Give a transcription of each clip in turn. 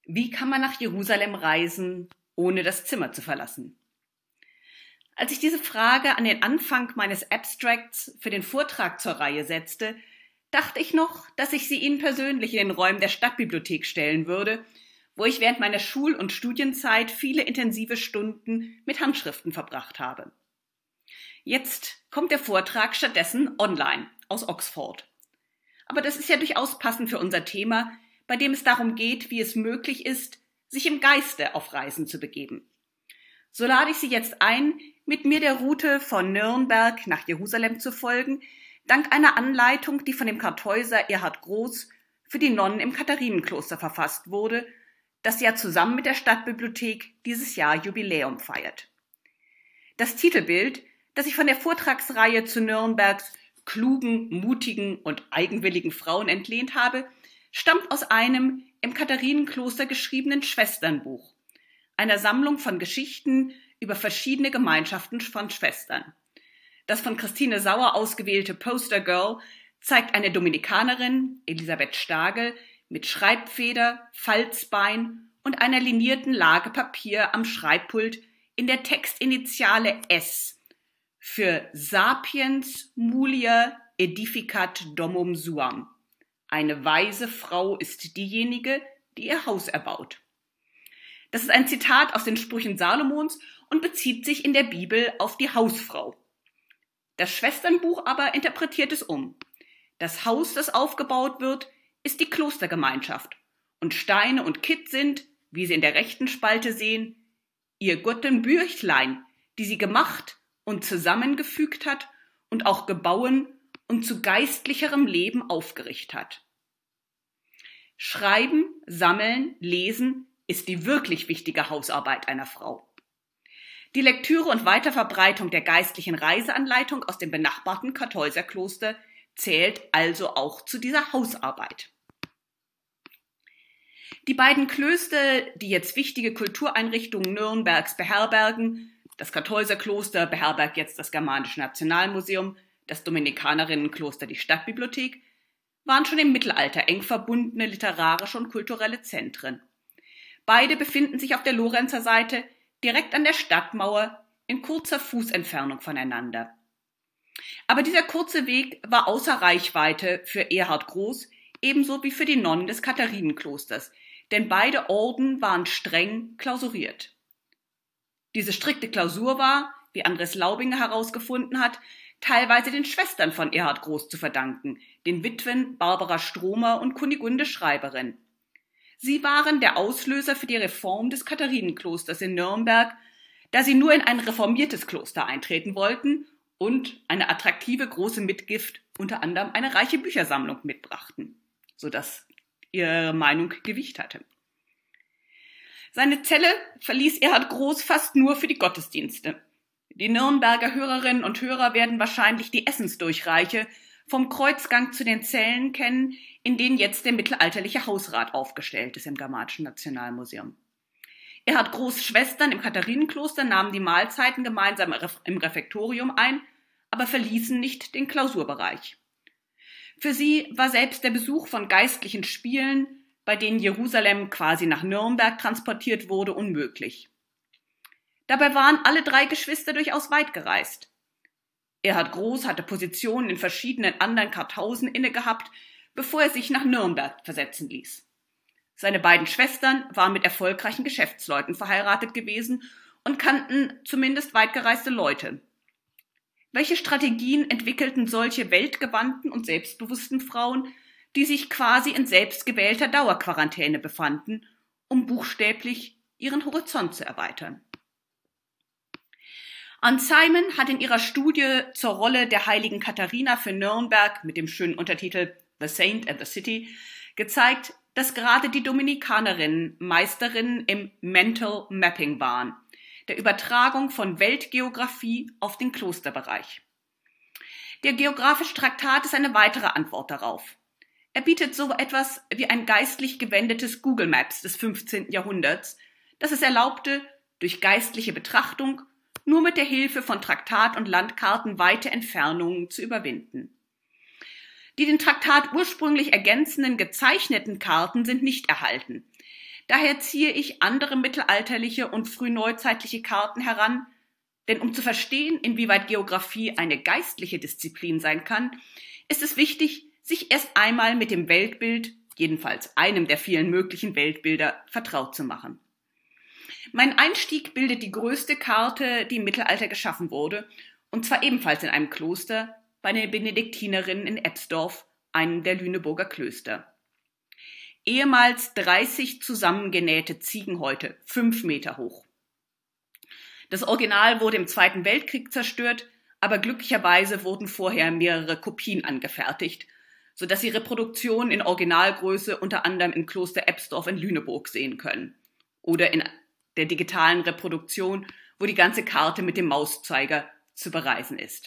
Wie kann man nach Jerusalem reisen, ohne das Zimmer zu verlassen? Als ich diese Frage an den Anfang meines Abstracts für den Vortrag zur Reihe setzte, dachte ich noch, dass ich sie Ihnen persönlich in den Räumen der Stadtbibliothek stellen würde, wo ich während meiner Schul- und Studienzeit viele intensive Stunden mit Handschriften verbracht habe. Jetzt kommt der Vortrag stattdessen online aus Oxford. Aber das ist ja durchaus passend für unser Thema, bei dem es darum geht, wie es möglich ist, sich im Geiste auf Reisen zu begeben. So lade ich Sie jetzt ein, mit mir der Route von Nürnberg nach Jerusalem zu folgen, dank einer Anleitung, die von dem Kartäuser Erhard Groß für die Nonnen im Katharinenkloster verfasst wurde, das ja zusammen mit der Stadtbibliothek dieses Jahr Jubiläum feiert. Das Titelbild, das ich von der Vortragsreihe zu Nürnbergs klugen, mutigen und eigenwilligen Frauen entlehnt habe, stammt aus einem im Katharinenkloster geschriebenen Schwesternbuch, einer Sammlung von Geschichten über verschiedene Gemeinschaften von Schwestern. Das von Christine Sauer ausgewählte Poster Girl zeigt eine Dominikanerin, Elisabeth Stagel, mit Schreibfeder, Falzbein und einer linierten Lage Papier am Schreibpult in der Textinitiale S für Sapiens Mulier Edificat Domum Suam. Eine weise Frau ist diejenige, die ihr Haus erbaut. Das ist ein Zitat aus den Sprüchen Salomons und bezieht sich in der Bibel auf die Hausfrau. Das Schwesternbuch aber interpretiert es um. Das Haus, das aufgebaut wird, ist die Klostergemeinschaft und Steine und Kitt sind, wie Sie in der rechten Spalte sehen, ihr Gottenbürchlein, die sie gemacht und zusammengefügt hat und auch gebauen und zu geistlicherem Leben aufgerichtet hat. Schreiben, Sammeln, Lesen ist die wirklich wichtige Hausarbeit einer Frau. Die Lektüre und Weiterverbreitung der geistlichen Reiseanleitung aus dem benachbarten Kartäuserkloster zählt also auch zu dieser Hausarbeit. Die beiden Klöster, die jetzt wichtige Kultureinrichtungen Nürnbergs beherbergen, das Kartäuserkloster beherbergt jetzt das Germanische Nationalmuseum, das Dominikanerinnenkloster die Stadtbibliothek, waren schon im Mittelalter eng verbundene literarische und kulturelle Zentren. Beide befinden sich auf der Lorenzer Seite direkt an der Stadtmauer in kurzer Fußentfernung voneinander. Aber dieser kurze Weg war außer Reichweite für Erhard Groß, ebenso wie für die Nonnen des Katharinenklosters, denn beide Orden waren streng klausuriert. Diese strikte Klausur war, wie Andres Laubinger herausgefunden hat, teilweise den Schwestern von Erhard Groß zu verdanken, den Witwen Barbara Stromer und Kunigunde Schreiberin. Sie waren der Auslöser für die Reform des Katharinenklosters in Nürnberg, da sie nur in ein reformiertes Kloster eintreten wollten und eine attraktive große Mitgift, unter anderem eine reiche Büchersammlung, mitbrachten, sodass ihre Meinung Gewicht hatte. Seine Zelle verließ Erhard Groß fast nur für die Gottesdienste. Die Nürnberger Hörerinnen und Hörer werden wahrscheinlich die Essensdurchreiche vom Kreuzgang zu den Zellen kennen, in denen jetzt der mittelalterliche Hausrat aufgestellt ist im Germanischen Nationalmuseum. Erhard Groß' Schwestern im Katharinenkloster nahmen die Mahlzeiten gemeinsam im Refektorium ein, aber verließen nicht den Klausurbereich. Für sie war selbst der Besuch von geistlichen Spielen, bei denen Jerusalem quasi nach Nürnberg transportiert wurde, unmöglich. Dabei waren alle drei Geschwister durchaus weit gereist. Erhard Groß hatte Positionen in verschiedenen anderen Karthausen inne gehabt, bevor er sich nach Nürnberg versetzen ließ. Seine beiden Schwestern waren mit erfolgreichen Geschäftsleuten verheiratet gewesen und kannten zumindest weitgereiste Leute. Welche Strategien entwickelten solche weltgewandten und selbstbewussten Frauen, die sich quasi in selbstgewählter Dauerquarantäne befanden, um buchstäblich ihren Horizont zu erweitern? Anne Simon hat in ihrer Studie zur Rolle der heiligen Katharina für Nürnberg mit dem schönen Untertitel The Saint and the City gezeigt, dass gerade die Dominikanerinnen Meisterinnen im Mental Mapping waren, der Übertragung von Weltgeographie auf den Klosterbereich. Der geografische Traktat ist eine weitere Antwort darauf. Er bietet so etwas wie ein geistlich gewendetes Google Maps des 15. Jahrhunderts, das es erlaubte, durch geistliche Betrachtung nur mit der Hilfe von Traktat und Landkarten weite Entfernungen zu überwinden. Die den Traktat ursprünglich ergänzenden gezeichneten Karten sind nicht erhalten. Daher ziehe ich andere mittelalterliche und frühneuzeitliche Karten heran, denn um zu verstehen, inwieweit Geographie eine geistliche Disziplin sein kann, ist es wichtig, sich erst einmal mit dem Weltbild, jedenfalls einem der vielen möglichen Weltbilder, vertraut zu machen. Mein Einstieg bildet die größte Karte, die im Mittelalter geschaffen wurde, und zwar ebenfalls in einem Kloster, bei den Benediktinerinnen in Ebsdorf, einem der Lüneburger Klöster. Ehemals 30 zusammengenähte Ziegenhäute, 5 Meter hoch. Das Original wurde im Zweiten Weltkrieg zerstört, aber glücklicherweise wurden vorher mehrere Kopien angefertigt, sodass Sie Reproduktionen in Originalgröße unter anderem im Kloster Ebsdorf in Lüneburg sehen können. Oder in der digitalen Reproduktion, wo die ganze Karte mit dem Mauszeiger zu bereisen ist.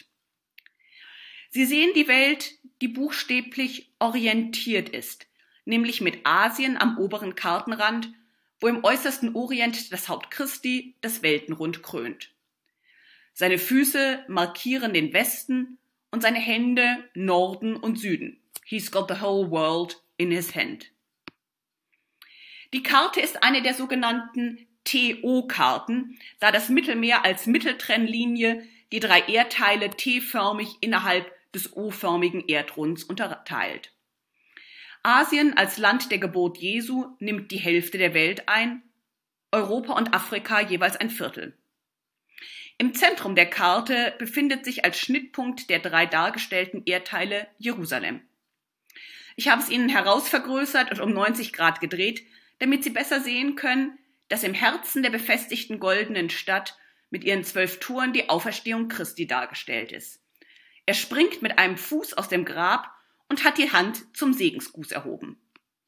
Sie sehen die Welt, die buchstäblich orientiert ist, nämlich mit Asien am oberen Kartenrand, wo im äußersten Orient das Haupt Christi das Weltenrund krönt. Seine Füße markieren den Westen und seine Hände Norden und Süden. He's got the whole world in his hand. Die Karte ist eine der sogenannten TO-Karten, da das Mittelmeer als Mitteltrennlinie die 3 Erdteile T-förmig innerhalb des O-förmigen Erdrunds unterteilt. Asien als Land der Geburt Jesu nimmt die Hälfte der Welt ein, Europa und Afrika jeweils ein Viertel. Im Zentrum der Karte befindet sich als Schnittpunkt der 3 dargestellten Erdteile Jerusalem. Ich habe es Ihnen herausvergrößert und um 90 Grad gedreht, damit Sie besser sehen können, dass im Herzen der befestigten goldenen Stadt mit ihren 12 Toren die Auferstehung Christi dargestellt ist. Er springt mit einem Fuß aus dem Grab und hat die Hand zum Segensgruß erhoben.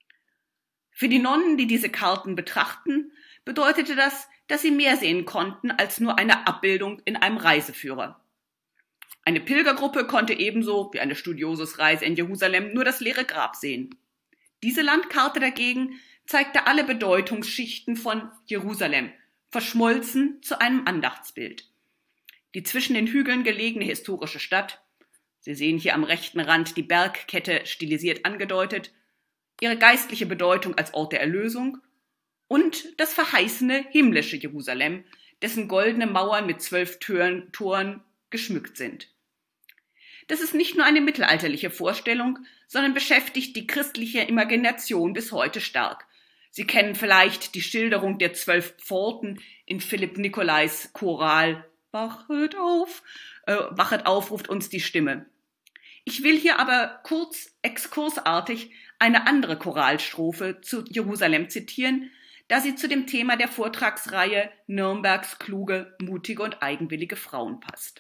Für die Nonnen, die diese Karten betrachten, bedeutete das, dass sie mehr sehen konnten als nur eine Abbildung in einem Reiseführer. Eine Pilgergruppe konnte ebenso wie eine Studiosusreise in Jerusalem nur das leere Grab sehen. Diese Landkarte dagegen zeigte alle Bedeutungsschichten von Jerusalem, verschmolzen zu einem Andachtsbild. Die zwischen den Hügeln gelegene historische Stadt, Sie sehen hier am rechten Rand die Bergkette stilisiert angedeutet, ihre geistliche Bedeutung als Ort der Erlösung und das verheißene himmlische Jerusalem, dessen goldene Mauern mit 12 Toren geschmückt sind. Das ist nicht nur eine mittelalterliche Vorstellung, sondern beschäftigt die christliche Imagination bis heute stark. Sie kennen vielleicht die Schilderung der 12 Pforten in Philipp Nicolais Choral Wachet auf, ruft uns die Stimme. Ich will hier aber kurz exkursartig eine andere Choralstrophe zu Jerusalem zitieren, da sie zu dem Thema der Vortragsreihe Nürnbergs kluge, mutige und eigenwillige Frauen passt.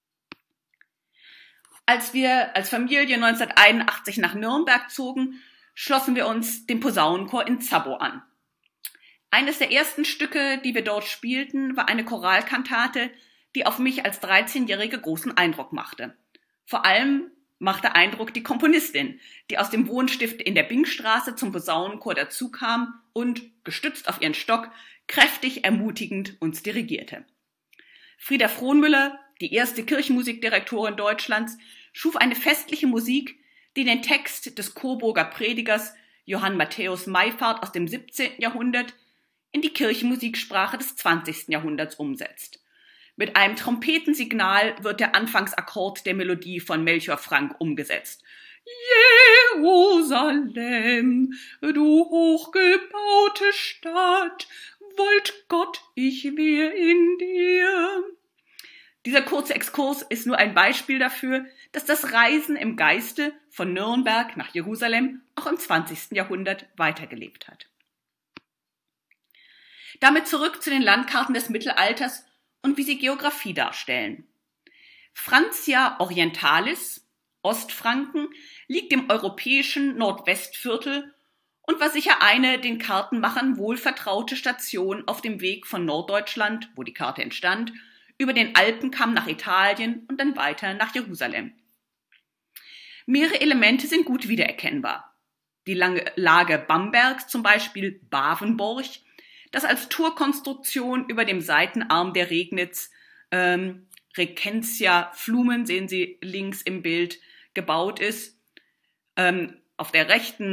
Als wir als Familie 1981 nach Nürnberg zogen, schlossen wir uns dem Posaunenchor in Zabbo an. Eines der ersten Stücke, die wir dort spielten, war eine Choralkantate, die auf mich als 13-Jährige großen Eindruck machte. Vor allem machte Eindruck die Komponistin, die aus dem Wohnstift in der Bingstraße zum Posaunenchor dazukam und, gestützt auf ihren Stock, kräftig ermutigend uns dirigierte. Frieda Frohnmüller, die erste Kirchenmusikdirektorin Deutschlands, schuf eine festliche Musik, die den Text des Coburger Predigers Johann Matthäus Maifahrt aus dem 17. Jahrhundert in die Kirchenmusiksprache des 20. Jahrhunderts umsetzt. Mit einem Trompetensignal wird der Anfangsakkord der Melodie von Melchior Frank umgesetzt. Jerusalem, du hochgebaute Stadt, wollt Gott, ich wär in dir. Dieser kurze Exkurs ist nur ein Beispiel dafür, dass das Reisen im Geiste von Nürnberg nach Jerusalem auch im 20. Jahrhundert weitergelebt hat. Damit zurück zu den Landkarten des Mittelalters und wie sie Geografie darstellen. Francia Orientalis, Ostfranken, liegt im europäischen Nordwestviertel und war sicher eine den Kartenmachern wohlvertraute Station auf dem Weg von Norddeutschland, wo die Karte entstand, über den Alpenkamm nach Italien und dann weiter nach Jerusalem. Mehrere Elemente sind gut wiedererkennbar. Die lange Lage Bambergs, zum Beispiel Bavenborg, das als Turkonstruktion über dem Seitenarm der Regnitz Regentia Flumen, sehen Sie links im Bild, gebaut ist. Auf der rechten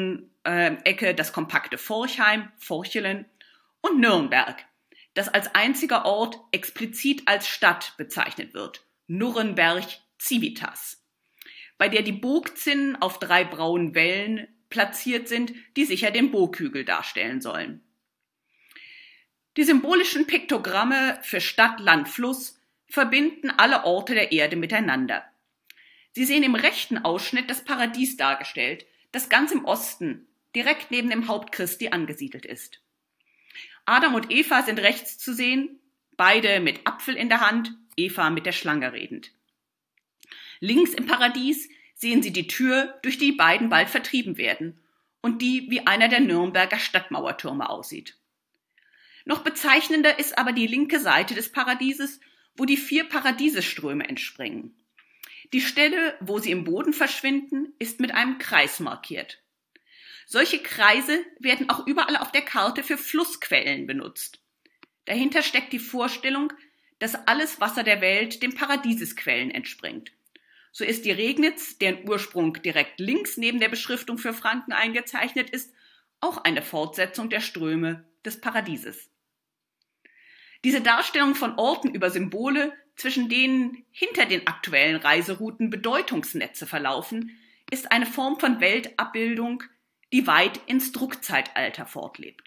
Ecke das kompakte Forchheim, Forchelen und Nürnberg, das als einziger Ort explizit als Stadt bezeichnet wird, Nuremberg Civitas, bei der die Burgzinnen auf 3 braunen Wellen platziert sind, die sicher den Burghügel darstellen sollen. Die symbolischen Piktogramme für Stadt, Land, Fluss verbinden alle Orte der Erde miteinander. Sie sehen im rechten Ausschnitt das Paradies dargestellt, das ganz im Osten, direkt neben dem Haupt Christi angesiedelt ist. Adam und Eva sind rechts zu sehen, beide mit Apfel in der Hand, Eva mit der Schlange redend. Links im Paradies sehen Sie die Tür, durch die beiden bald vertrieben werden und die wie einer der Nürnberger Stadtmauertürme aussieht. Noch bezeichnender ist aber die linke Seite des Paradieses, wo die 4 Paradiesesströme entspringen. Die Stelle, wo sie im Boden verschwinden, ist mit einem Kreis markiert. Solche Kreise werden auch überall auf der Karte für Flussquellen benutzt. Dahinter steckt die Vorstellung, dass alles Wasser der Welt den Paradiesesquellen entspringt. So ist die Regnitz, deren Ursprung direkt links neben der Beschriftung für Franken eingezeichnet ist, auch eine Fortsetzung der Ströme des Paradieses. Diese Darstellung von Orten über Symbole, zwischen denen hinter den aktuellen Reiserouten Bedeutungsnetze verlaufen, ist eine Form von Weltabbildung, die weit ins Druckzeitalter fortlebt.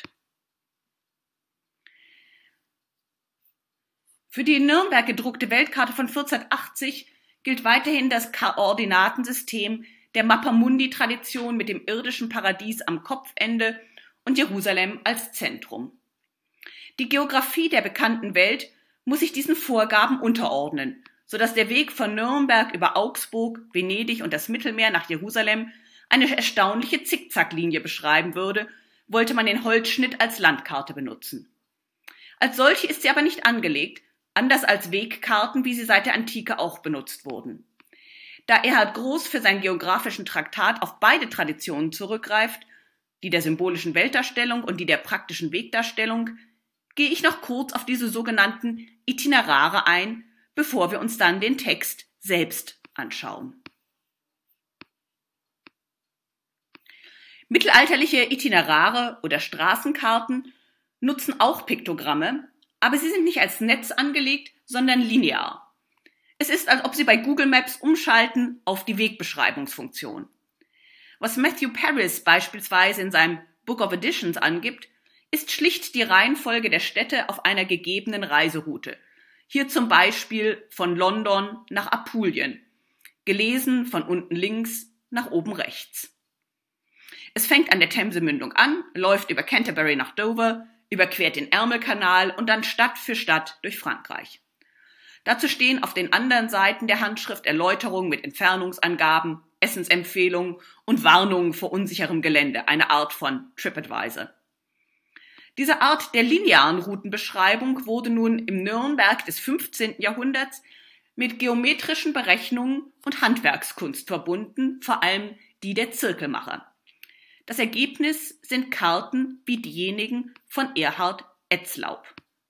Für die in Nürnberg gedruckte Weltkarte von 1480 gilt weiterhin das Koordinatensystem der Mappamundi-Tradition mit dem irdischen Paradies am Kopfende und Jerusalem als Zentrum. Die Geografie der bekannten Welt muss sich diesen Vorgaben unterordnen, sodass der Weg von Nürnberg über Augsburg, Venedig und das Mittelmeer nach Jerusalem eine erstaunliche Zickzacklinie beschreiben würde, wollte man den Holzschnitt als Landkarte benutzen. Als solche ist sie aber nicht angelegt, anders als Wegkarten, wie sie seit der Antike auch benutzt wurden. Da Erhard Groß für seinen geografischen Traktat auf beide Traditionen zurückgreift, die der symbolischen Weltdarstellung und die der praktischen Wegdarstellung, gehe ich noch kurz auf diese sogenannten Itinerare ein, bevor wir uns dann den Text selbst anschauen. Mittelalterliche Itinerare oder Straßenkarten nutzen auch Piktogramme, aber sie sind nicht als Netz angelegt, sondern linear. Es ist, als ob Sie bei Google Maps umschalten auf die Wegbeschreibungsfunktion. Was Matthew Paris beispielsweise in seinem Book of Editions angibt, ist schlicht die Reihenfolge der Städte auf einer gegebenen Reiseroute. Hier zum Beispiel von London nach Apulien, gelesen von unten links nach oben rechts. Es fängt an der Themse-Mündung an, läuft über Canterbury nach Dover, überquert den Ärmelkanal und dann Stadt für Stadt durch Frankreich. Dazu stehen auf den anderen Seiten der Handschrift Erläuterungen mit Entfernungsangaben, Essensempfehlungen und Warnungen vor unsicherem Gelände, eine Art von TripAdvisor. Diese Art der linearen Routenbeschreibung wurde nun im Nürnberg des 15. Jahrhunderts mit geometrischen Berechnungen und Handwerkskunst verbunden, vor allem die der Zirkelmacher. Das Ergebnis sind Karten wie diejenigen von Erhard Etzlaub.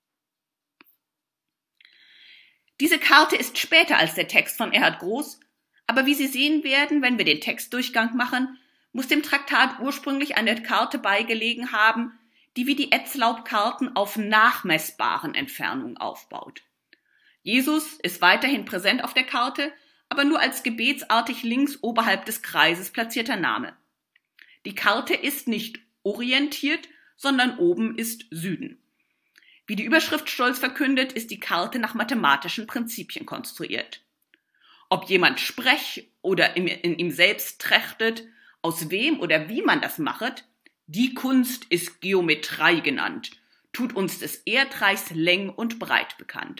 Diese Karte ist später als der Text von Erhard Groß, aber wie Sie sehen werden, wenn wir den Textdurchgang machen, muss dem Traktat ursprünglich eine Karte beigelegen haben, die wie die Etzlaub-Karten auf nachmessbaren Entfernungen aufbaut. Jesus ist weiterhin präsent auf der Karte, aber nur als gebetsartig links oberhalb des Kreises platzierter Name. Die Karte ist nicht orientiert, sondern oben ist Süden. Wie die Überschrift stolz verkündet, ist die Karte nach mathematischen Prinzipien konstruiert. Ob jemand sprech oder in ihm selbst trächtet, aus wem oder wie man das machet, die Kunst ist Geometrei genannt, tut uns des Erdreichs Läng und Breit bekannt.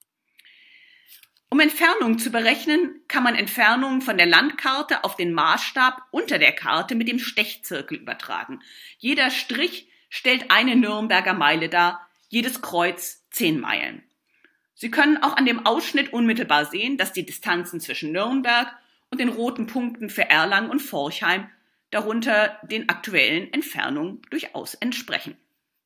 Um Entfernungen zu berechnen, kann man Entfernungen von der Landkarte auf den Maßstab unter der Karte mit dem Stechzirkel übertragen. Jeder Strich stellt eine Nürnberger Meile dar, jedes Kreuz 10 Meilen. Sie können auch an dem Ausschnitt unmittelbar sehen, dass die Distanzen zwischen Nürnberg und den roten Punkten für Erlangen und Forchheim darunter den aktuellen Entfernungen durchaus entsprechen.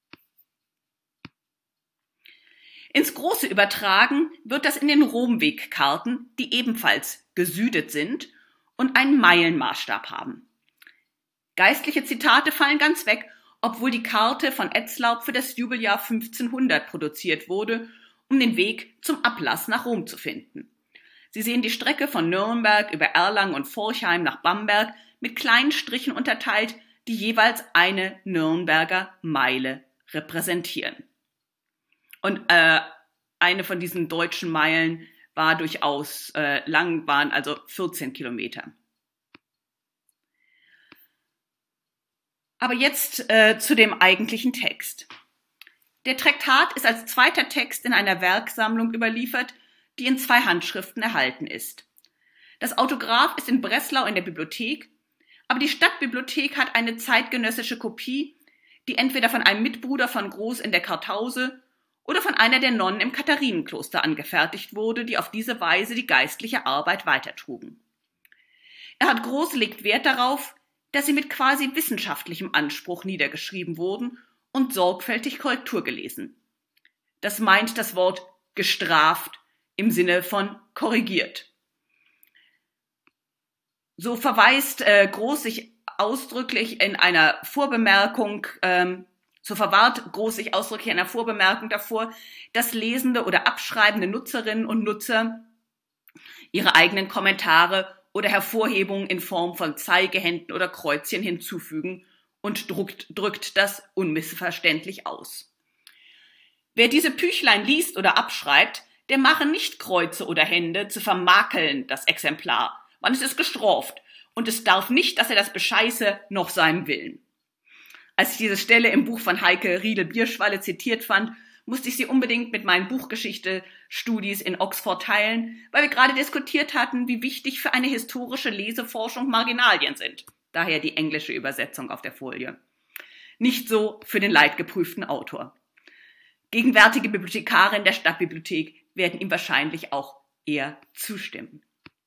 Ins Große übertragen wird das in den Romwegkarten, die ebenfalls gesüdet sind und einen Meilenmaßstab haben. Geistliche Zitate fallen ganz weg, obwohl die Karte von Etzlaub für das Jubeljahr 1500 produziert wurde, um den Weg zum Ablass nach Rom zu finden. Sie sehen die Strecke von Nürnberg über Erlangen und Forchheim nach Bamberg mit kleinen Strichen unterteilt, die jeweils eine Nürnberger Meile repräsentieren. Und eine von diesen deutschen Meilen war durchaus lang, waren also 14 Kilometer. Aber jetzt zu dem eigentlichen Text. Der Traktat ist als zweiter Text in einer Werksammlung überliefert, die in 2 Handschriften erhalten ist. Das Autograph ist in Breslau in der Bibliothek, aber die Stadtbibliothek hat eine zeitgenössische Kopie, die entweder von einem Mitbruder von Groß in der Kartause oder von einer der Nonnen im Katharinenkloster angefertigt wurde, die auf diese Weise die geistliche Arbeit weitertrugen. Erhard Groß legt Wert darauf, dass sie mit quasi wissenschaftlichem Anspruch niedergeschrieben wurden und sorgfältig Korrektur gelesen. Das meint das Wort gestraft im Sinne von korrigiert. So verweist Groß sich ausdrücklich in einer Vorbemerkung, davor, dass lesende oder abschreibende Nutzerinnen und Nutzer ihre eigenen Kommentare oder Hervorhebungen in Form von Zeigehänden oder Kreuzchen hinzufügen und drückt das unmissverständlich aus. Wer diese Büchlein liest oder abschreibt, der mache nicht Kreuze oder Hände zu vermakeln das Exemplar, wann es ist gestraft, und es darf nicht, dass er das bescheiße, noch seinem Willen. Als ich diese Stelle im Buch von Heike Riedel-Bierschwalle zitiert fand, musste ich sie unbedingt mit meinen Buchgeschichte-Studis in Oxford teilen, weil wir gerade diskutiert hatten, wie wichtig für eine historische Leseforschung Marginalien sind. Daher die englische Übersetzung auf der Folie. Nicht so für den leidgeprüften Autor. Gegenwärtige Bibliothekarinnen der Stadtbibliothek werden ihm wahrscheinlich auch eher zustimmen.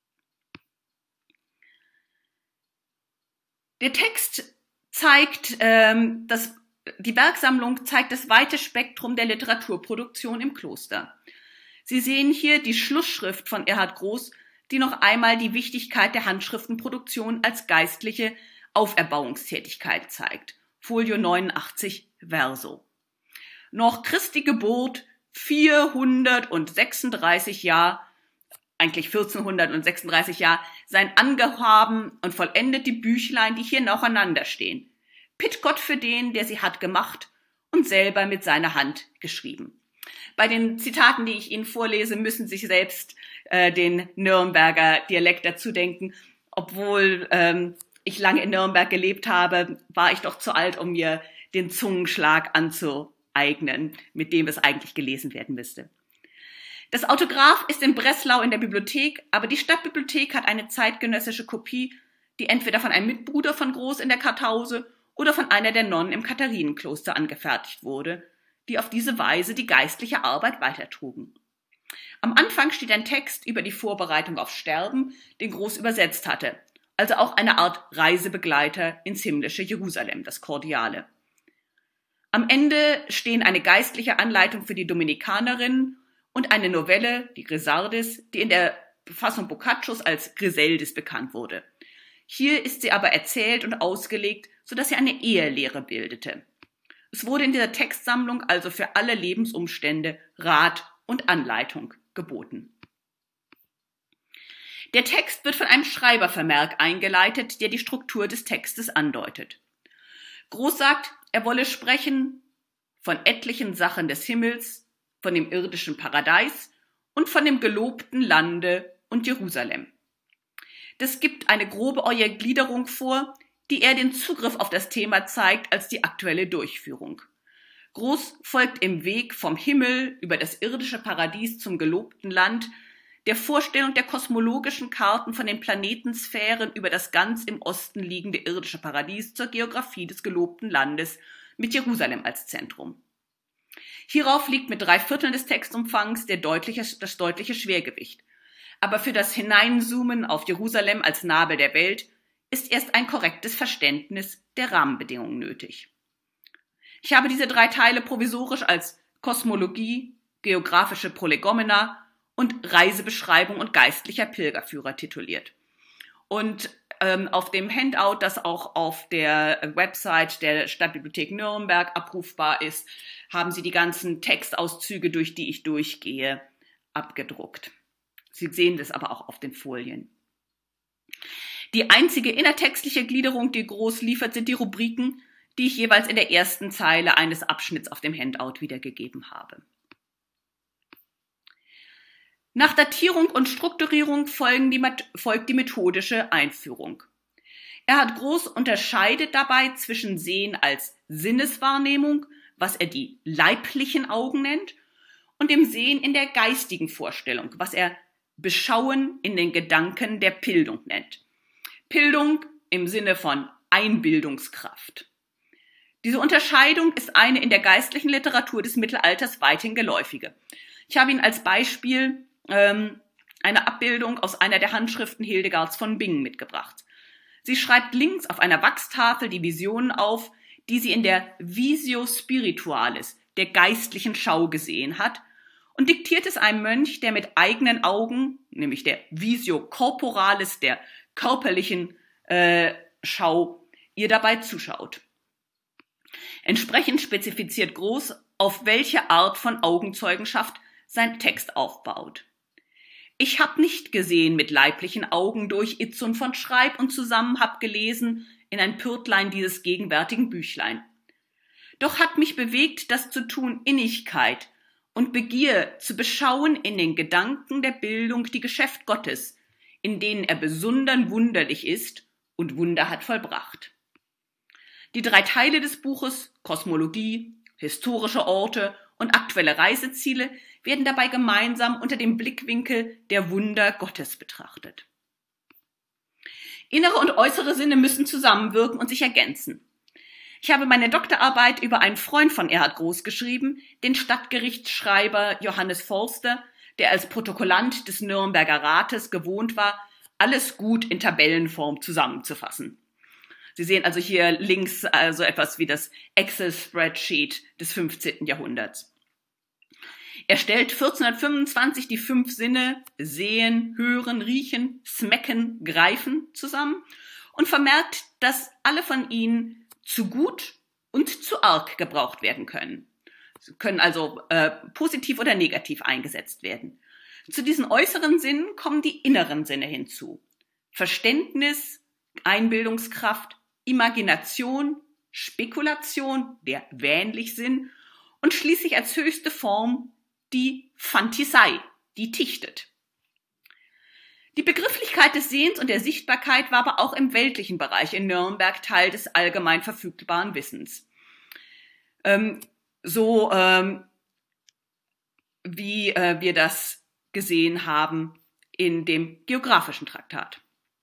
Der Text zeigt, die Werksammlung zeigt das weite Spektrum der Literaturproduktion im Kloster. Sie sehen hier die Schlussschrift von Erhard Groß, die noch einmal die Wichtigkeit der Handschriftenproduktion als geistliche Auferbauungstätigkeit zeigt. Folie 89 Verso. Noch Christi Geburt 436 Jahr, eigentlich 1436 Jahr, sein Angehaben und vollendet die Büchlein, die hier nacheinander stehen. Pitt Gott für den, der sie hat gemacht und selber mit seiner Hand geschrieben. Bei den Zitaten, die ich Ihnen vorlese, müssen Sie sich selbst den Nürnberger Dialekt dazu denken. Obwohl ich lange in Nürnberg gelebt habe, war ich doch zu alt, um mir den Zungenschlag anzueignen, mit dem es eigentlich gelesen werden müsste. Das Autograph ist in Breslau in der Bibliothek, aber die Stadtbibliothek hat eine zeitgenössische Kopie, die entweder von einem Mitbruder von Groß in der Kartause oder von einer der Nonnen im Katharinenkloster angefertigt wurde, die auf diese Weise die geistliche Arbeit weitertrugen. Am Anfang steht ein Text über die Vorbereitung auf Sterben, den Groß übersetzt hatte, also auch eine Art Reisebegleiter ins himmlische Jerusalem, das Kordiale. Am Ende stehen eine geistliche Anleitung für die Dominikanerinnen und eine Novelle, die Grisardis, die in der Fassung Boccaccios als Griseldis bekannt wurde. Hier ist sie aber erzählt und ausgelegt, sodass sie eine Ehelehre bildete. Es wurde in dieser Textsammlung also für alle Lebensumstände Rat und Anleitung geboten. Der Text wird von einem Schreibervermerk eingeleitet, der die Struktur des Textes andeutet. Groß sagt, er wolle sprechen von etlichen Sachen des Himmels, von dem irdischen Paradies und von dem gelobten Lande und Jerusalem. Das gibt eine grobe Gliederung vor, die eher den Zugriff auf das Thema zeigt als die aktuelle Durchführung. Groß folgt im Weg vom Himmel über das irdische Paradies zum gelobten Land der Vorstellung der kosmologischen Karten von den Planetensphären über das ganz im Osten liegende irdische Paradies zur Geografie des gelobten Landes mit Jerusalem als Zentrum. Hierauf liegt mit 3/4 des Textumfangs das deutliche Schwergewicht. Aber für das Hineinzoomen auf Jerusalem als Nabel der Welt ist erst ein korrektes Verständnis der Rahmenbedingungen nötig. Ich habe diese 3 Teile provisorisch als Kosmologie, geografische Prolegomena und Reisebeschreibung und geistlicher Pilgerführer tituliert. Und Auf dem Handout, das auch auf der Website der Stadtbibliothek Nürnberg abrufbar ist, haben Sie die ganzen Textauszüge, durch die ich durchgehe, abgedruckt. Sie sehen das aber auch auf den Folien. Die einzige innertextliche Gliederung, die groß liefert, sind die Rubriken, die ich jeweils in der ersten Zeile eines Abschnitts auf dem Handout wiedergegeben habe. Nach Datierung und Strukturierung folgt die methodische Einführung. Erhard Groß unterscheidet dabei zwischen Sehen als Sinneswahrnehmung, was er die leiblichen Augen nennt, und dem Sehen in der geistigen Vorstellung, was er Beschauen in den Gedanken der Bildung nennt. Bildung im Sinne von Einbildungskraft. Diese Unterscheidung ist eine in der geistlichen Literatur des Mittelalters weithin geläufige. Ich habe Ihnen als Beispiel eine Abbildung aus einer der Handschriften Hildegards von Bingen mitgebracht. Sie schreibt links auf einer Wachstafel die Visionen auf, die sie in der Visio Spiritualis, der geistlichen Schau, gesehen hat, und diktiert es einem Mönch, der mit eigenen Augen, nämlich der Visio Corporalis, der körperlichen Schau, ihr dabei zuschaut. Entsprechend spezifiziert Groß, auf welche Art von Augenzeugenschaft sein Text aufbaut. Ich hab nicht gesehen mit leiblichen Augen durch Itzun von Schreib und zusammen hab gelesen in ein Pürtlein dieses gegenwärtigen Büchlein. Doch hat mich bewegt, das zu tun Innigkeit und Begier zu beschauen in den Gedanken der Bildung die Geschäft Gottes, in denen er besonders wunderlich ist und Wunder hat vollbracht. Die 3 Teile des Buches, Kosmologie, historische Orte und aktuelle Reiseziele, werden dabei gemeinsam unter dem Blickwinkel der Wunder Gottes betrachtet. Innere und äußere Sinne müssen zusammenwirken und sich ergänzen. Ich habe meine Doktorarbeit über einen Freund von Erhard Groß geschrieben, den Stadtgerichtsschreiber Johannes Forster, der als Protokollant des Nürnberger Rates gewohnt war, alles gut in Tabellenform zusammenzufassen. Sie sehen also hier links also etwas wie das Excel-Spreadsheet des 15. Jahrhunderts. Er stellt 1425 die 5 Sinne Sehen, Hören, Riechen, Smecken, Greifen zusammen und vermerkt, dass alle von ihnen zu gut und zu arg gebraucht werden können. Sie können also positiv oder negativ eingesetzt werden. Zu diesen äußeren Sinnen kommen die inneren Sinne hinzu. Verständnis, Einbildungskraft, Imagination, Spekulation, der Wähnlichsinn und schließlich als höchste Form die Phantisei, die dichtet. Die Begrifflichkeit des Sehens und der Sichtbarkeit war aber auch im weltlichen Bereich in Nürnberg Teil des allgemein verfügbaren Wissens. Wie wir das gesehen haben in dem geografischen Traktat.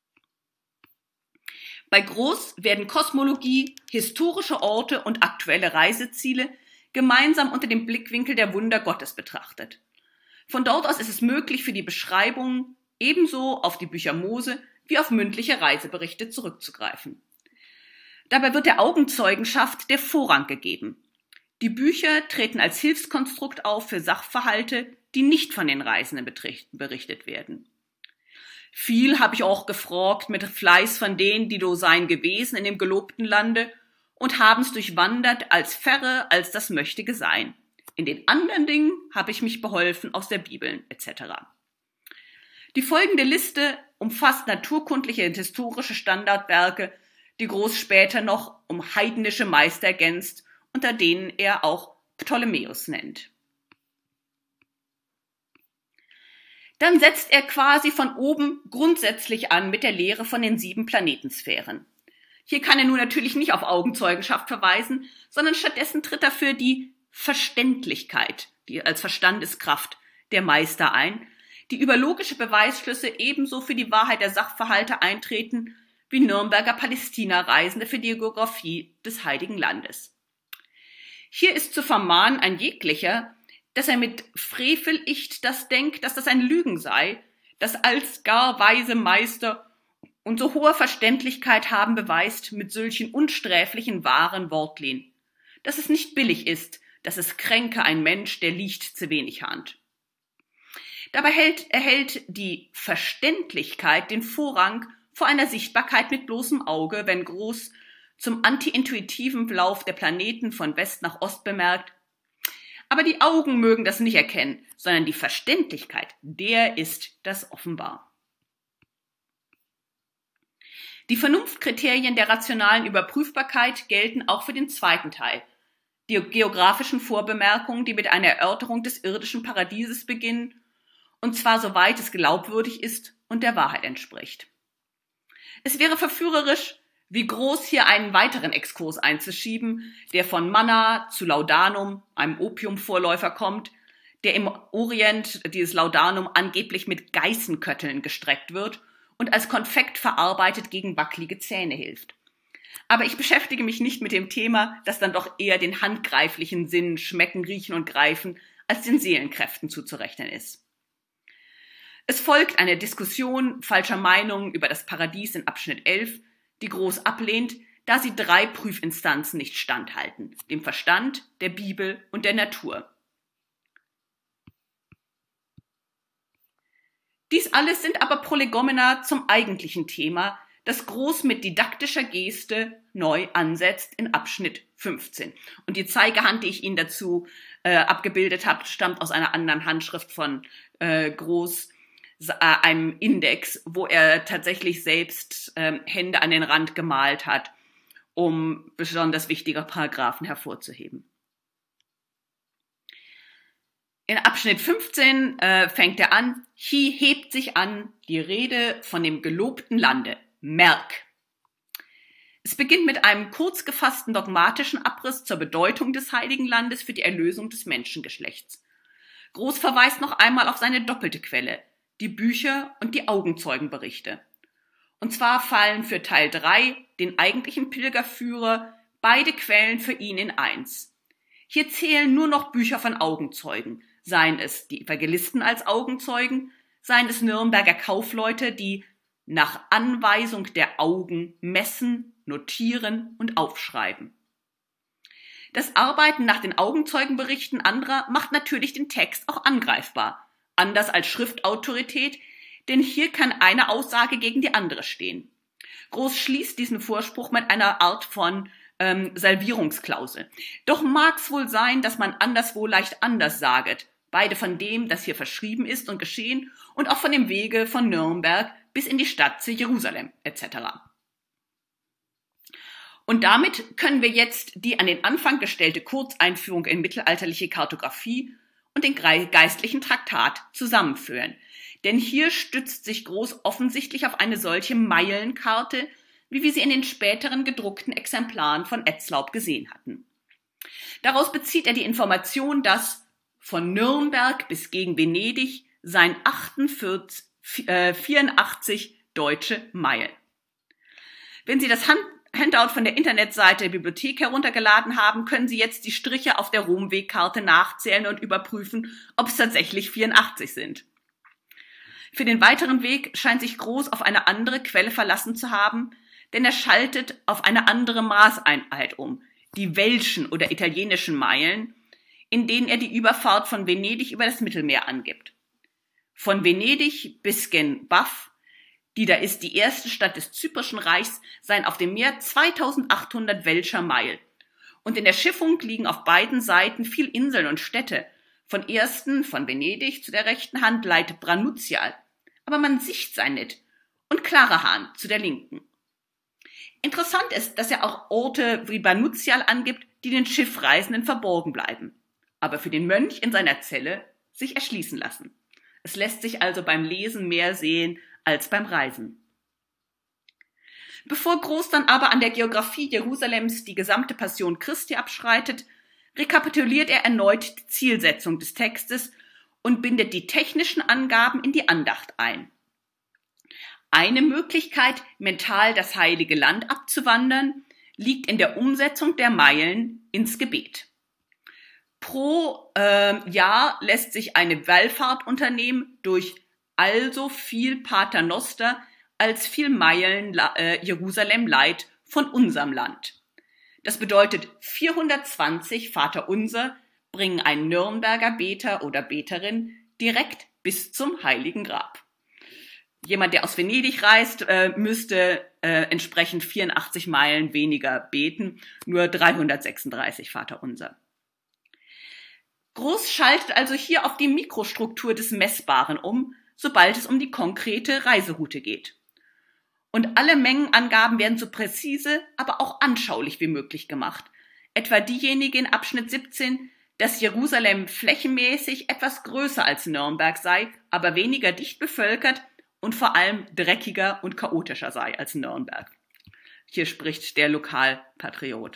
Bei Groß werden Kosmologie, historische Orte und aktuelle Reiseziele gemeinsam unter dem Blickwinkel der Wunder Gottes betrachtet. Von dort aus ist es möglich, für die Beschreibungen ebenso auf die Bücher Mose wie auf mündliche Reiseberichte zurückzugreifen. Dabei wird der Augenzeugenschaft der Vorrang gegeben. Die Bücher treten als Hilfskonstrukt auf für Sachverhalte, die nicht von den Reisenden berichtet werden. Viel habe ich auch gefragt mit Fleiß von denen, die do seien gewesen in dem gelobten Lande und haben's durchwandert als Verre, als das möchtige sein. In den anderen Dingen habe ich mich beholfen aus der Bibel etc. Die folgende Liste umfasst naturkundliche und historische Standardwerke, die Groß später noch um heidnische Meister ergänzt, unter denen er auch Ptolemäus nennt. Dann setzt er quasi von oben grundsätzlich an mit der Lehre von den 7 Planetensphären. Hier kann er nun natürlich nicht auf Augenzeugenschaft verweisen, sondern stattdessen tritt er für die Verständlichkeit, die als Verstandeskraft der Meister ein, die über logische Beweisschlüsse ebenso für die Wahrheit der Sachverhalte eintreten, wie Nürnberger Palästina-Reisende für die Geographie des Heiligen Landes. Hier ist zu vermahnen ein jeglicher, dass er mit Frevelicht das denkt, dass das ein Lügen sei, das als gar weise Meister und so hohe Verständlichkeit haben beweist mit solchen unsträflichen wahren Wortlin, dass es nicht billig ist, dass es kränke ein Mensch, der liegt zu wenig Hand. Dabei erhält die Verständlichkeit den Vorrang vor einer Sichtbarkeit mit bloßem Auge, wenn Groß zum anti-intuitiven Lauf der Planeten von West nach Ost bemerkt: Aber die Augen mögen das nicht erkennen, sondern die Verständlichkeit, der ist das offenbar. Die Vernunftkriterien der rationalen Überprüfbarkeit gelten auch für den zweiten Teil, die geografischen Vorbemerkungen, die mit einer Erörterung des irdischen Paradieses beginnen, und zwar soweit es glaubwürdig ist und der Wahrheit entspricht. Es wäre verführerisch, wie Groß hier einen weiteren Exkurs einzuschieben, der von Manna zu Laudanum, einem Opiumvorläufer, kommt, der im Orient, dieses Laudanum, angeblich mit Geißenkötteln gestreckt wird und als Konfekt verarbeitet gegen wackelige Zähne hilft. Aber ich beschäftige mich nicht mit dem Thema, das dann doch eher den handgreiflichen Sinnen schmecken, riechen und greifen, als den Seelenkräften zuzurechnen ist. Es folgt eine Diskussion falscher Meinungen über das Paradies in Abschnitt 11, die Groß ablehnt, da sie 3 Prüfinstanzen nicht standhalten: dem Verstand, der Bibel und der Natur. Dies alles sind aber Prolegomena zum eigentlichen Thema, das Groß mit didaktischer Geste neu ansetzt in Abschnitt 15. Und die Zeigehand, die ich Ihnen dazu abgebildet habe, stammt aus einer anderen Handschrift von Groß, einem Index, wo er tatsächlich selbst Hände an den Rand gemalt hat, um besonders wichtige Paragraphen hervorzuheben. In Abschnitt 15 fängt er an: Hier hebt sich an die Rede von dem gelobten Lande, Merk. Es beginnt mit einem kurz gefassten dogmatischen Abriss zur Bedeutung des Heiligen Landes für die Erlösung des Menschengeschlechts. Groß verweist noch einmal auf seine doppelte Quelle, die Bücher und die Augenzeugenberichte. Und zwar fallen für Teil 3, den eigentlichen Pilgerführer, beide Quellen für ihn in eins. Hier zählen nur noch Bücher von Augenzeugen, seien es die Evangelisten als Augenzeugen, seien es Nürnberger Kaufleute, die nach Anweisung der Augen messen, notieren und aufschreiben. Das Arbeiten nach den Augenzeugenberichten anderer macht natürlich den Text auch angreifbar, anders als Schriftautorität, denn hier kann eine Aussage gegen die andere stehen. Groß schließt diesen Vorspruch mit einer Art von Salvierungsklausel. Doch mag's wohl sein, dass man anderswo leicht anders saget, beide von dem, das hier verschrieben ist und geschehen, und auch von dem Wege von Nürnberg bis in die Stadt zu Jerusalem etc. Und damit können wir jetzt die an den Anfang gestellte Kurzeinführung in mittelalterliche Kartographie und den geistlichen Traktat zusammenführen. Denn hier stützt sich Groß offensichtlich auf eine solche Meilenkarte, wie wir sie in den späteren gedruckten Exemplaren von Etzlaub gesehen hatten. Daraus bezieht er die Information, dass von Nürnberg bis gegen Venedig seien 84 deutsche Meilen. Wenn Sie das Handout von der Internetseite der Bibliothek heruntergeladen haben, können Sie jetzt die Striche auf der Romwegkarte nachzählen und überprüfen, ob es tatsächlich 84 sind. Für den weiteren Weg scheint sich Groß auf eine andere Quelle verlassen zu haben, denn er schaltet auf eine andere Maßeinheit um, die welschen oder italienischen Meilen, in denen er die Überfahrt von Venedig über das Mittelmeer angibt. Von Venedig bis gen Bath, die da ist die erste Stadt des Zyprischen Reichs, seien auf dem Meer 2800 Welscher Meilen. Und in der Schiffung liegen auf beiden Seiten viel Inseln und Städte. Von Venedig zu der rechten Hand leitet Branutial, aber man sieht sein nicht, und Klarahan zu der linken. Interessant ist, dass er auch Orte wie Branutial angibt, die den Schiffreisenden verborgen bleiben, aber für den Mönch in seiner Zelle sich erschließen lassen. Es lässt sich also beim Lesen mehr sehen als beim Reisen. Bevor Groß dann aber an der Geografie Jerusalems die gesamte Passion Christi abschreitet, rekapituliert er erneut die Zielsetzung des Textes und bindet die technischen Angaben in die Andacht ein. Eine Möglichkeit, mental das Heilige Land abzuwandern, liegt in der Umsetzung der Meilen ins Gebet. Pro Jahr lässt sich eine Wallfahrt unternehmen durch also viel Paternoster als viel Meilen Jerusalem Leid von unserem Land. Das bedeutet 420 Vaterunser bringen einen Nürnberger Beter oder Beterin direkt bis zum Heiligen Grab. Jemand, der aus Venedig reist, müsste entsprechend 84 Meilen weniger beten, nur 336 Vaterunser. Groß schaltet also hier auf die Mikrostruktur des Messbaren um, sobald es um die konkrete Reiseroute geht. Und alle Mengenangaben werden so präzise, aber auch anschaulich wie möglich gemacht. Etwa diejenige in Abschnitt 17, dass Jerusalem flächenmäßig etwas größer als Nürnberg sei, aber weniger dicht bevölkert und vor allem dreckiger und chaotischer sei als Nürnberg. Hier spricht der Lokalpatriot.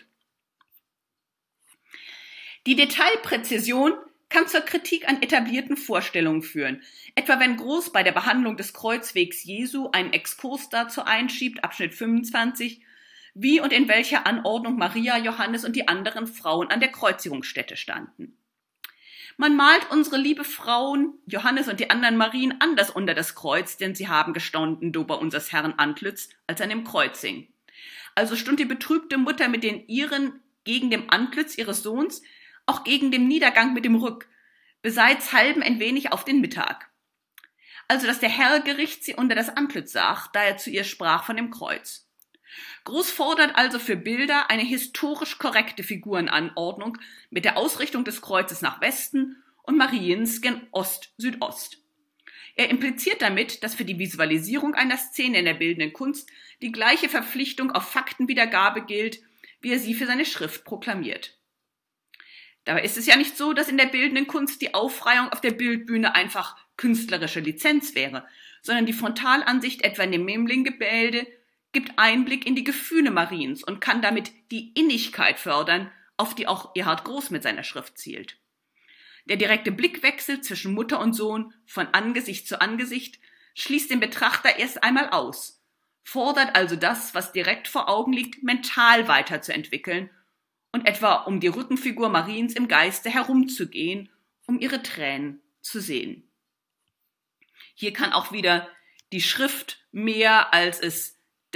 Die Detailpräzision kann zur Kritik an etablierten Vorstellungen führen, etwa wenn Groß bei der Behandlung des Kreuzwegs Jesu einen Exkurs dazu einschiebt, Abschnitt 25, wie und in welcher Anordnung Maria, Johannes und die anderen Frauen an der Kreuzigungsstätte standen. Man malt unsere liebe Frauen, Johannes und die anderen Marien, anders unter das Kreuz, denn sie haben gestanden, do bei unseres Herrn Antlitz, als an dem Kreuz hing. Also stund die betrübte Mutter mit den ihren gegen dem Antlitz ihres Sohns, auch gegen dem Niedergang mit dem Rück, beseits halben ein wenig auf den Mittag. Also, dass der Herr Gericht sie unter das Antlitz sah, da er zu ihr sprach von dem Kreuz. Groß fordert also für Bilder eine historisch korrekte Figurenanordnung mit der Ausrichtung des Kreuzes nach Westen und Mariens gen Ost-Südost. Er impliziert damit, dass für die Visualisierung einer Szene in der bildenden Kunst die gleiche Verpflichtung auf Faktenwiedergabe gilt, wie er sie für seine Schrift proklamiert. Dabei ist es ja nicht so, dass in der bildenden Kunst die Aufreihung auf der Bildbühne einfach künstlerische Lizenz wäre, sondern die Frontalansicht etwa in dem Memling-Gemälde gibt Einblick in die Gefühle Mariens und kann damit die Innigkeit fördern, auf die auch Erhard Groß mit seiner Schrift zielt. Der direkte Blickwechsel zwischen Mutter und Sohn von Angesicht zu Angesicht schließt den Betrachter erst einmal aus, fordert also das, was direkt vor Augen liegt, mental weiterzuentwickeln und etwa um die Rückenfigur Mariens im Geiste herumzugehen, um ihre Tränen zu sehen. Hier kann auch wieder die Schrift mehr, als es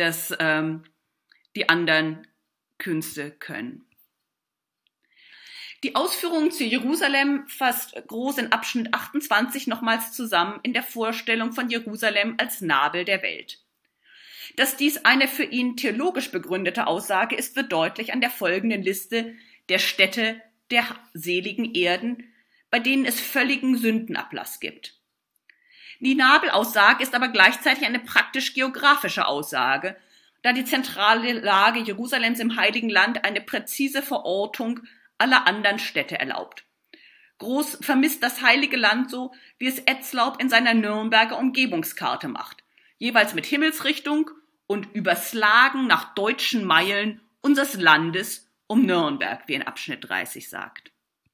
die anderen Künste können. Die Ausführungen zu Jerusalem fasst Groß in Abschnitt 28 nochmals zusammen in der Vorstellung von Jerusalem als Nabel der Welt. Dass dies eine für ihn theologisch begründete Aussage ist, wird deutlich an der folgenden Liste der Städte der seligen Erden, bei denen es völligen Sündenablass gibt. Die Nabelaussage ist aber gleichzeitig eine praktisch-geografische Aussage, da die zentrale Lage Jerusalems im Heiligen Land eine präzise Verortung aller anderen Städte erlaubt. Groß vermisst das Heilige Land so, wie es Etzlaub in seiner Nürnberger Umgebungskarte macht, jeweils mit Himmelsrichtung und überslagen nach deutschen Meilen unseres Landes um Nürnberg, wie in Abschnitt 30 sagt.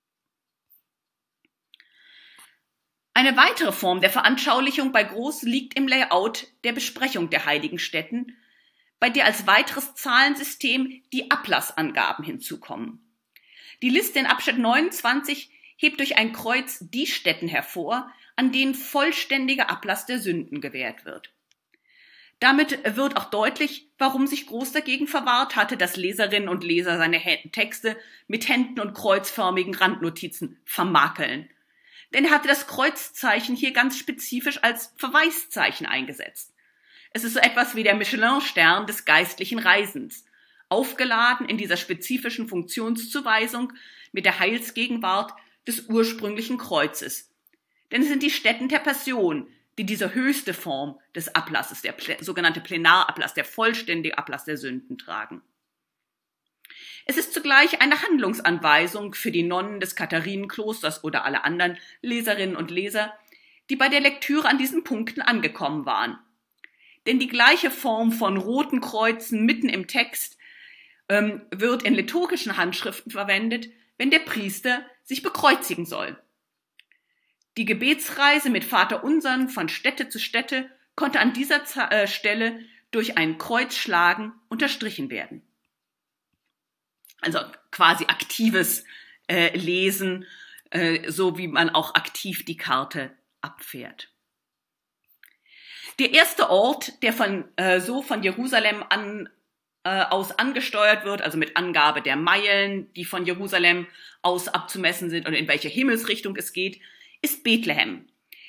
Eine weitere Form der Veranschaulichung bei Groß liegt im Layout der Besprechung der heiligen Stätten, bei der als weiteres Zahlensystem die Ablassangaben hinzukommen. Die Liste in Abschnitt 29 hebt durch ein Kreuz die Stätten hervor, an denen vollständiger Ablass der Sünden gewährt wird. Damit wird auch deutlich, warum sich Groß dagegen verwahrt hatte, dass Leserinnen und Leser seine Texte mit Händen und kreuzförmigen Randnotizen vermakeln. Denn er hatte das Kreuzzeichen hier ganz spezifisch als Verweiszeichen eingesetzt. Es ist so etwas wie der Michelin-Stern des geistlichen Reisens, aufgeladen in dieser spezifischen Funktionszuweisung mit der Heilsgegenwart des ursprünglichen Kreuzes. Denn es sind die Stätten der Passion, die diese höchste Form des Ablasses, der sogenannte Plenarablass, der vollständige Ablass der Sünden tragen. Es ist zugleich eine Handlungsanweisung für die Nonnen des Katharinenklosters oder alle anderen Leserinnen und Leser, die bei der Lektüre an diesen Punkten angekommen waren. Denn die gleiche Form von roten Kreuzen mitten im Text wird in liturgischen Handschriften verwendet, wenn der Priester sich bekreuzigen soll. Die Gebetsreise mit Vaterunsern von Stätte zu Stätte konnte an dieser Stelle durch ein Kreuzschlagen unterstrichen werden. Also quasi aktives Lesen, so wie man auch aktiv die Karte abfährt. Der erste Ort, der von Jerusalem aus angesteuert wird, also mit Angabe der Meilen, die von Jerusalem aus abzumessen sind und in welche Himmelsrichtung es geht, ist Bethlehem.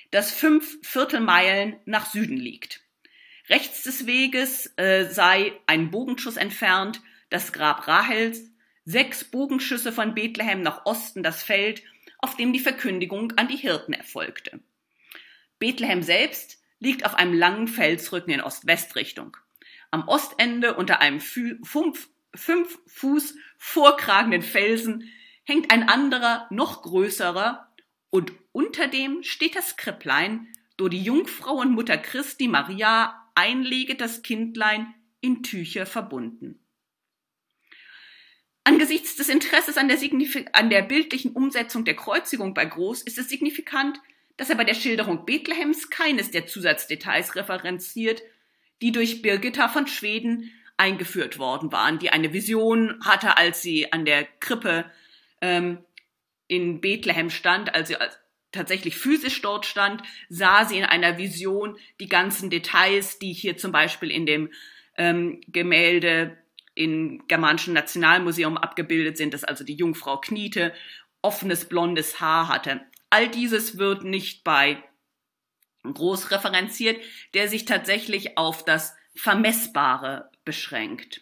das 5 Viertelmeilen nach Süden liegt. Rechts des Weges sei ein Bogenschuss entfernt das Grab Rahels, 6 Bogenschüsse von Bethlehem nach Osten das Feld, auf dem die Verkündigung an die Hirten erfolgte. Bethlehem selbst liegt auf einem langen Felsrücken in Ost-West-Richtung. Am Ostende unter einem 5 Fuß vorkragenden Felsen hängt ein anderer, noch größerer, und unter dem steht das Kripplein, do die Jungfrau und Mutter Christi Maria einleget das Kindlein in Tücher verbunden. Angesichts des Interesses an der bildlichen Umsetzung der Kreuzigung bei Groß ist es signifikant, dass er bei der Schilderung Bethlehems keines der Zusatzdetails referenziert, die durch Birgitta von Schweden eingeführt worden waren, die eine Vision hatte, als sie an der Krippe in Bethlehem stand, als sie tatsächlich physisch dort stand, sah sie in einer Vision die ganzen Details, die hier zum Beispiel in dem Gemälde im Germanischen Nationalmuseum abgebildet sind, dass also die Jungfrau kniete, offenes blondes Haar hatte. All dieses wird nicht bei Groß referenziert, der sich tatsächlich auf das Vermessbare beschränkt.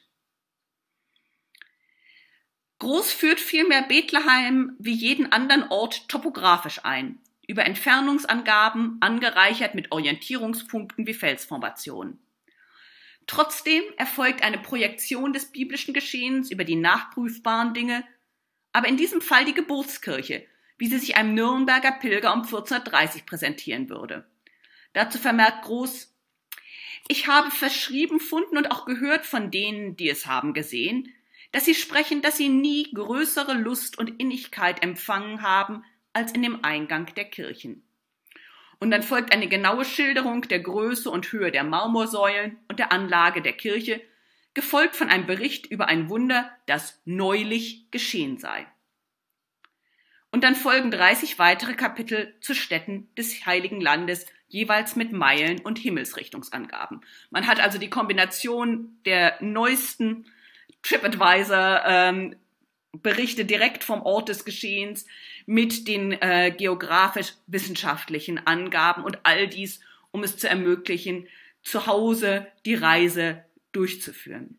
Groß führt vielmehr Bethlehem wie jeden anderen Ort topografisch ein, über Entfernungsangaben angereichert mit Orientierungspunkten wie Felsformationen. Trotzdem erfolgt eine Projektion des biblischen Geschehens über die nachprüfbaren Dinge, aber in diesem Fall die Geburtskirche, wie sie sich einem Nürnberger Pilger um 1430 präsentieren würde. Dazu vermerkt Groß: Ich habe verschrieben, gefunden und auch gehört von denen, die es haben gesehen, dass sie sprechen, dass sie nie größere Lust und Innigkeit empfangen haben als in dem Eingang der Kirchen. Und dann folgt eine genaue Schilderung der Größe und Höhe der Marmorsäulen und der Anlage der Kirche, gefolgt von einem Bericht über ein Wunder, das neulich geschehen sei. Und dann folgen 30 weitere Kapitel zu Städten des Heiligen Landes, jeweils mit Meilen- und Himmelsrichtungsangaben. Man hat also die Kombination der neuesten TripAdvisor-Berichte direkt vom Ort des Geschehens mit den geografisch-wissenschaftlichen Angaben und all dies, um es zu ermöglichen, zu Hause die Reise durchzuführen.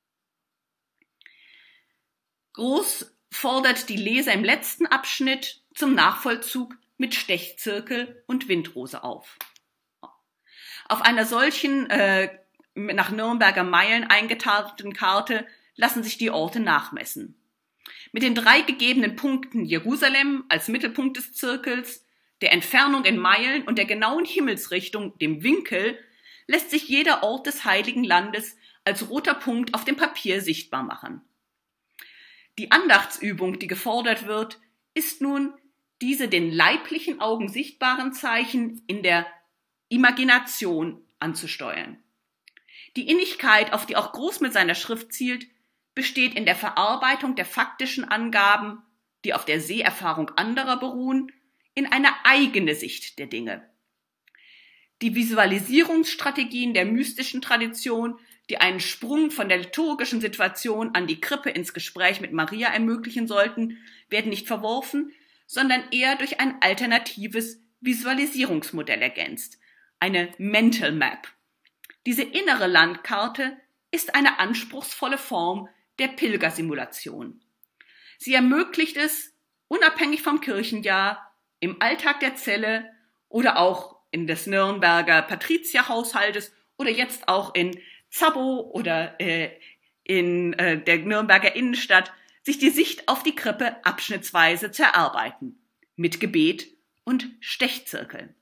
Groß fordert die Leser im letzten Abschnitt zum Nachvollzug mit Stechzirkel und Windrose auf. Auf einer solchen nach Nürnberger Meilen eingetarteten Karte lassen sich die Orte nachmessen. Mit den 3 gegebenen Punkten Jerusalem als Mittelpunkt des Zirkels, der Entfernung in Meilen und der genauen Himmelsrichtung, dem Winkel, lässt sich jeder Ort des Heiligen Landes als roter Punkt auf dem Papier sichtbar machen. Die Andachtsübung, die gefordert wird, ist nun, diese den leiblichen Augen sichtbaren Zeichen in der Imagination anzusteuern. Die Innigkeit, auf die auch Groß mit seiner Schrift zielt, besteht in der Verarbeitung der faktischen Angaben, die auf der Seherfahrung anderer beruhen, in eine eigene Sicht der Dinge. Die Visualisierungsstrategien der mystischen Tradition, die einen Sprung von der liturgischen Situation an die Krippe ins Gespräch mit Maria ermöglichen sollten, werden nicht verworfen, sondern eher durch ein alternatives Visualisierungsmodell ergänzt, eine Mental Map. Diese innere Landkarte ist eine anspruchsvolle Form der Pilgersimulation. Sie ermöglicht es, unabhängig vom Kirchenjahr, im Alltag der Zelle oder auch in des Nürnberger Patrizierhaushaltes oder jetzt auch in Zabbo oder in der Nürnberger Innenstadt, sich die Sicht auf die Krippe abschnittsweise zu erarbeiten, mit Gebet und Stechzirkeln.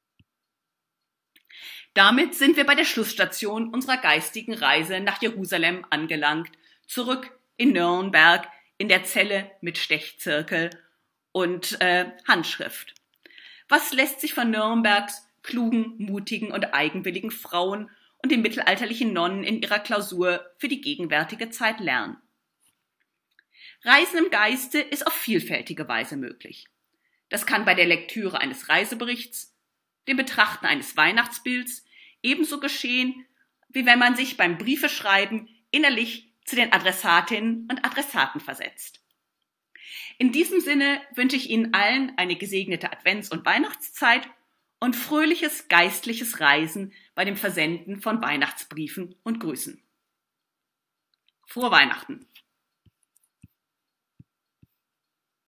Damit sind wir bei der Schlussstation unserer geistigen Reise nach Jerusalem angelangt, zurück in Nürnberg, in der Zelle mit Stechzirkel und Handschrift. Was lässt sich von Nürnbergs klugen, mutigen und eigenwilligen Frauen und den mittelalterlichen Nonnen in ihrer Klausur für die gegenwärtige Zeit lernen? Reisen im Geiste ist auf vielfältige Weise möglich. Das kann bei der Lektüre eines Reiseberichts, dem Betrachten eines Weihnachtsbilds ebenso geschehen, wie wenn man sich beim Briefeschreiben innerlich zu den Adressatinnen und Adressaten versetzt. In diesem Sinne wünsche ich Ihnen allen eine gesegnete Advents- und Weihnachtszeit und fröhliches geistliches Reisen bei dem Versenden von Weihnachtsbriefen und Grüßen. Frohe Weihnachten!